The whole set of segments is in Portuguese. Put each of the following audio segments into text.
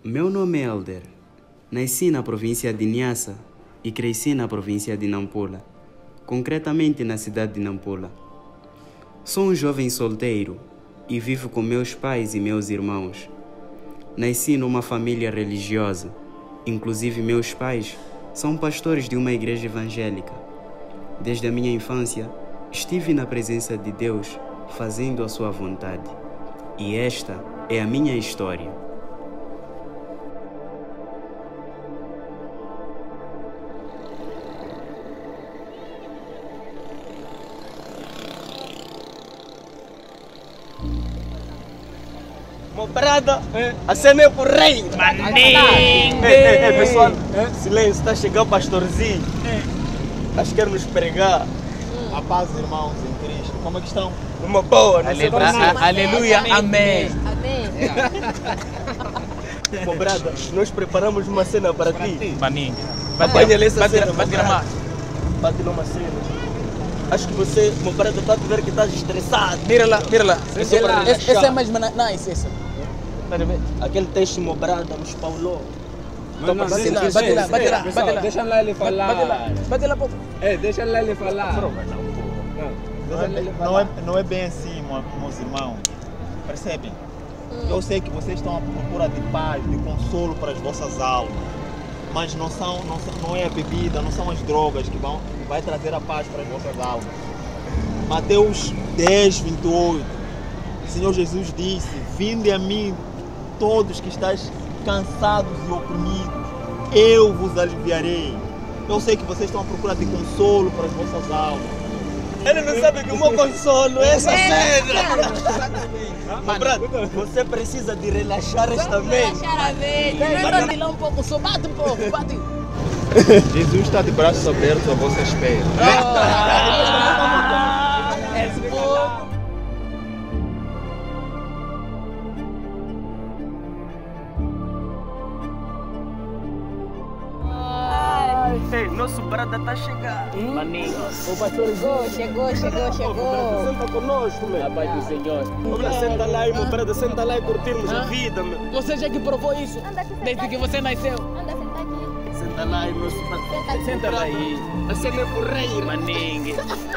Meu nome é Elder. Nasci na província de Niassa e cresci na província de Nampula, concretamente na cidade de Nampula. Sou um jovem solteiro e vivo com meus pais e meus irmãos. Nasci numa família religiosa, inclusive meus pais são pastores de uma igreja evangélica. Desde a minha infância, estive na presença de Deus, fazendo a sua vontade. E esta é a minha história. Mobrada, a cena é por rei. Pessoal, silêncio, está chegando o pastorzinho. Acho que quer nos pregar. A paz, irmãos, em Cristo. Como é que estão? Uma boa, não sei Aleluia, amém. Mobrada, nós preparamos uma cena para ti. Maninho. Apanha-lhe essa cena. Bate lá. Bate-lhe uma cena. Acho que você, Mobrada, está a ver que estás estressado. Mira lá. Esse Esse é mais nice, esse. Aquele texto Mobrada nos paulou. Bate lá. Deixa lá ele falar. Bate lá, pouco. Deixa lá ele falar. Não é bem assim, meus irmãos. Percebem? Eu sei que vocês estão à procura de paz, de consolo para as vossas almas. Mas não é a bebida, não são as drogas que vai trazer a paz para as vossas almas. Mateus 10, 28. O Senhor Jesus disse: vinde a mim todos que estáis cansados e oprimidos, eu vos aliviarei. Eu sei que vocês estão à procura de consolo para as vossas almas. Ele não sabe que o meu consolo é essa cena. Mobrada, você precisa de relaxar esta mente. Bate lá um pouco, só bate um pouco, bate. Jesus está de braços abertos à vossa espera. Ei, nosso brada está chegando. Maninho. Chegou. Senta conosco, meu. A paz do Senhor. Mobrada, senta lá e Mobrada, senta lá e curtirmos a vida, meu. Você já que provou isso desde que você nasceu. Anda, senta aqui. Senta lá e nosso brada. Senta lá aí. A cena é por rei, Maninho.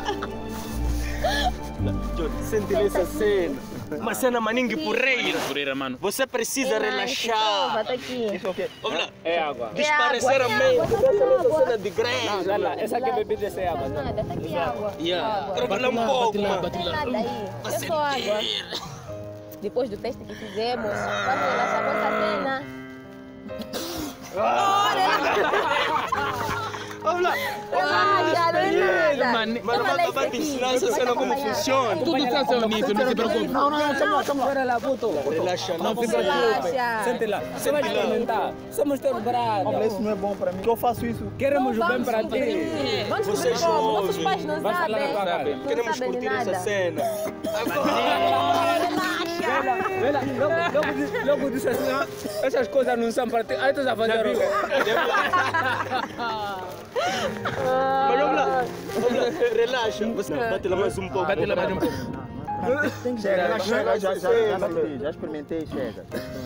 Sente essa cena. Uma cena maningue porreira. Porreira, mano. Você precisa relaxar. Bota aqui. Vamos lá. É água. Desparecer a mente. Deixa essa cena de igreja. Não, lá. Essa aqui é bebida, essa é água. Nada, tá aqui água. Trabalha um pouco, Bate lá, mano. bate Tem lá. nada aí. É só água. Depois do teste que fizemos, vamos relaxar com essa cena. Vamos lá. Relaxa, não é nada. Mano, vai te ensinar essa cena como funciona. Tudo está seu nisso, não se preocupe. Chama. Bora lá, puto. Relaxa, não Fica Relaxa. Sente lá. Você vai experimentar. Somos teus brados. Isso não é bom para mim. Que eu faço isso? Queremos o bem para ti. Vamos Você fazer como? Nossos jovem. pais não Vai falar na tua sabem. cara. Não Queremos sabem de curtir essa nada. cena. Vê lá, logo disse assim, essas coisas não são para ti. Aí tu já fazer o quê? Mas vamos lá. Relaxa. Você bate lá mais um pouco. Bate lá mais um pouco. Chega, já experimentei, chega.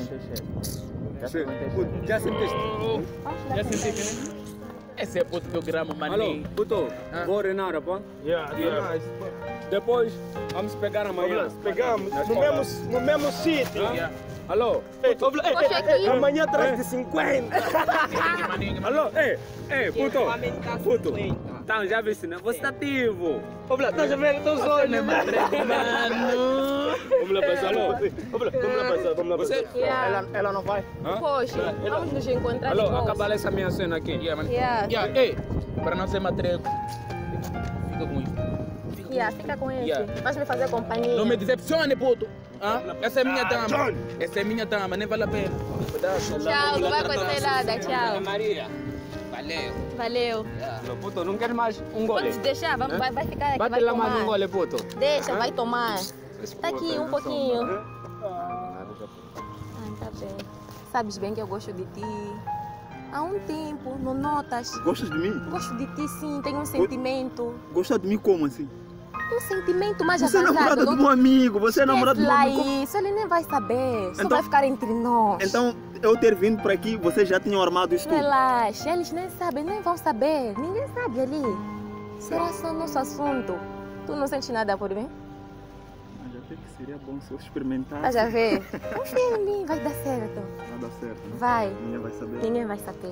Já sentiste? Já sentiste, né? Esse é outro programa, Alô, maninho. puto, vou reinar, pô. Depois, vamos pegar amanhã. Pegamos no mesmo sítio. Alô? Amanhã traz de 50. Alô? Puto. Então, já viste, né? Você tá ativo. Vamos lá, estás a ver teus olhos, mano. Vamos lá, pessoal. Vamos lá, Você? Ela não vai? Poxa, vamos nos encontrar Alô, de novo. acaba essa minha cena aqui. Ei, para não ser matreco, fica com isso. Fica com esse. Yeah. Vais me fazer companhia. Não me decepcione, puto. Essa é minha dama. Essa é minha dama, nem vale a pena. Tchau, não vai acontecer nada. Tchau. Maria. Valeu. Puto, não quer mais um gole? Pode deixar, vai ficar aqui, Bate vai lá mais um tomar. gole, puto. Deixa, vai tomar. Tá aqui um pouquinho. Tá bem. Sabes bem que eu gosto de ti. Há um tempo, não notas? Gostas de mim? Gosto de ti sim, tenho um sentimento. Gosta de mim como assim? Um sentimento mais Você é avançado. namorada do meu amigo, você é namorada do meu amigo. Isso, ele nem vai saber. Só Então- vai ficar entre nós. Então, eu ter vindo por aqui, vocês já tinham armado isso tudo? Relaxa, eles nem sabem, nem vão saber. Ninguém sabe ali. Será só nosso assunto? Tu não sente nada por mim? Mas até que seria bom se eu experimentasse. Tá já vê? Confia em mim, vai dar certo. Vai dar certo, né? Vai. Ninguém vai saber. Ninguém vai saber.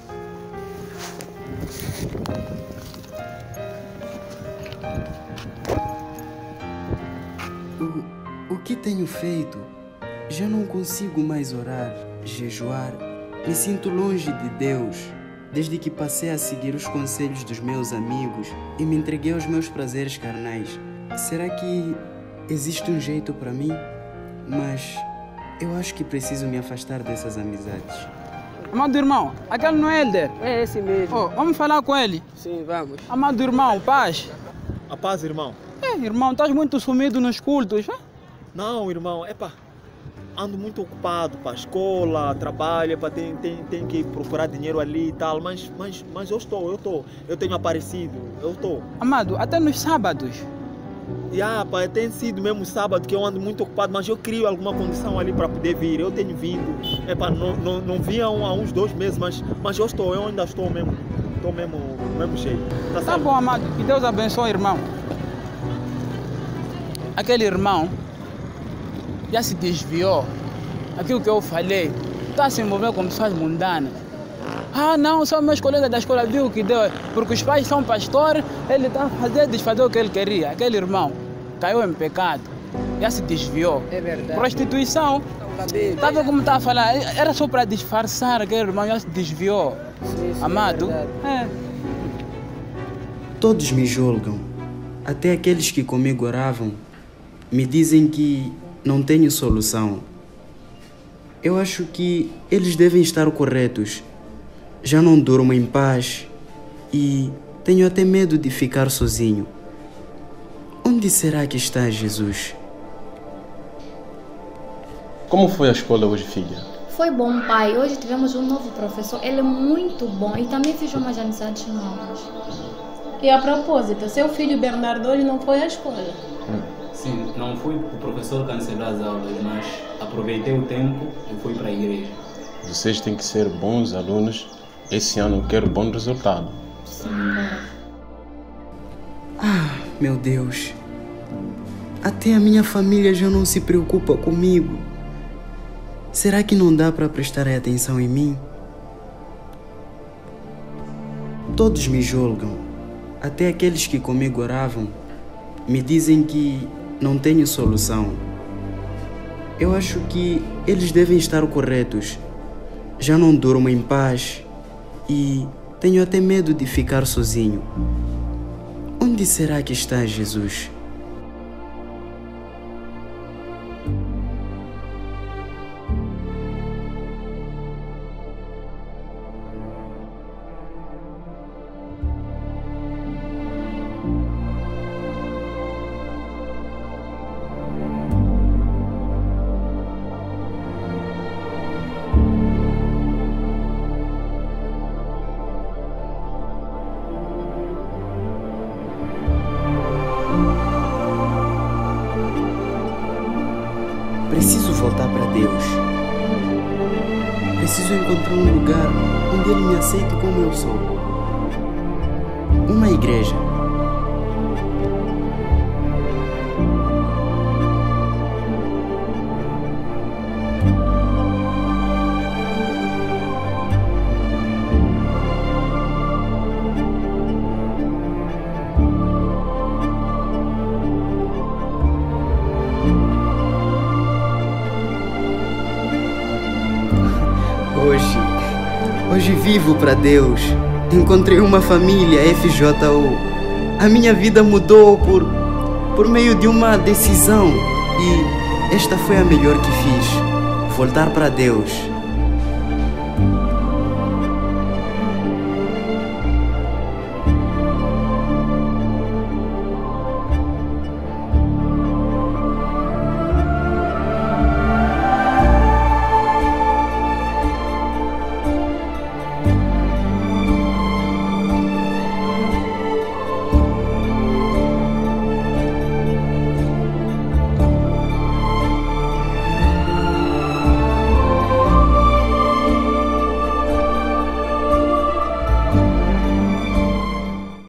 O que tenho feito? Já não consigo mais orar, jejuar. Me sinto longe de Deus. Desde que passei a seguir os conselhos dos meus amigos e me entreguei aos meus prazeres carnais. Será que existe um jeito para mim? Mas eu acho que preciso me afastar dessas amizades. Amado irmão, aquele não é Helder? É esse mesmo. Oh, vamos falar com ele. Sim, vamos. Amado irmão, paz. A paz, irmão. Irmão, estás muito sumido nos cultos, hein? Não, irmão, ando muito ocupado para a escola, trabalho, tem que procurar dinheiro ali e tal, mas eu tenho aparecido, eu estou. Amado, até nos sábados. Tem sido mesmo sábado que eu ando muito ocupado, mas eu crio alguma condição ali para poder vir, eu tenho vindo. Não vi há uns 2 meses, mas eu ainda estou mesmo do mesmo jeito. Tá bom, amado, que Deus abençoe, irmão. Aquele irmão já se desviou. Aquilo que eu falei, está a se envolver com pessoas mundanas. Não, são meus colegas da escola, viu o que deu? Porque os pais são pastores, ele está a desfazer o que ele queria. Aquele irmão caiu em pecado, já se desviou. É verdade. Prostituição. Tá vendo como está a falar? Era só para disfarçar, aquele irmão já se desviou. Sim, Amado? é Todos me julgam. Até aqueles que comigo oravam me dizem que não tenho solução. Eu acho que eles devem estar corretos. Já não durmo em paz e tenho até medo de ficar sozinho. Onde será que está Jesus? Como foi a escola hoje, filha? Foi bom, pai. Hoje tivemos um novo professor. Ele é muito bom e também fez umas amizades novas. E a propósito, seu filho Bernardo hoje não foi à escola? Sim, não fui, o professor cancelou as aulas, mas aproveitei o tempo e fui para a igreja. Vocês têm que ser bons alunos. Esse ano eu quero bom resultado. Sim, pai. Meu Deus. Até a minha família já não se preocupa comigo. Será que não dá para prestar atenção em mim? Todos me julgam. Até aqueles que comigo oravam me dizem que não tenho solução. Eu acho que eles devem estar corretos. Já não durmo em paz e tenho até medo de ficar sozinho. Onde será que está Jesus? Preciso voltar para Deus. Preciso encontrar um lugar onde Ele me aceite como eu sou. Uma igreja. Hoje vivo para Deus. Encontrei uma família FJU. A minha vida mudou por meio de uma decisão e esta foi a melhor que fiz. Voltar para Deus.